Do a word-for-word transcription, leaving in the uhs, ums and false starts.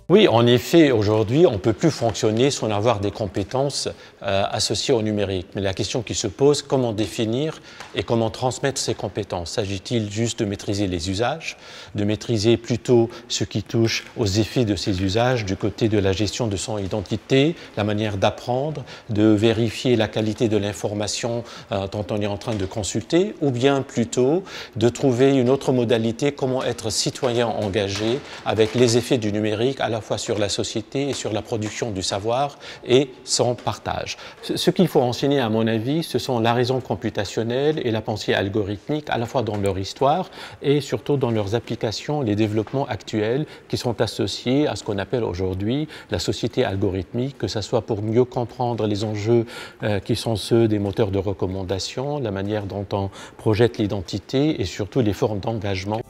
Oui, en effet, aujourd'hui, on ne peut plus fonctionner sans avoir des compétences euh, associées au numérique. Mais la question qui se pose, comment définir et comment transmettre ces compétences? S'agit-il juste de maîtriser les usages, de maîtriser plutôt ce qui touche aux effets de ces usages du côté de la gestion de son identité, la manière d'apprendre, de vérifier la qualité de l'information euh, dont on est en train de consulter, ou bien plutôt de trouver une autre modalité, comment être citoyen engagé avec les effets du numérique à la fois sur la société et sur la production du savoir et son partage. Ce qu'il faut enseigner, à mon avis, ce sont la raison computationnelle et la pensée algorithmique, à la fois dans leur histoire et surtout dans leurs applications, les développements actuels qui sont associés à ce qu'on appelle aujourd'hui la société algorithmique, que ce soit pour mieux comprendre les enjeux euh, qui sont ceux des moteurs de recommandation, la manière dont on projette l'identité et surtout les formes d'engagement.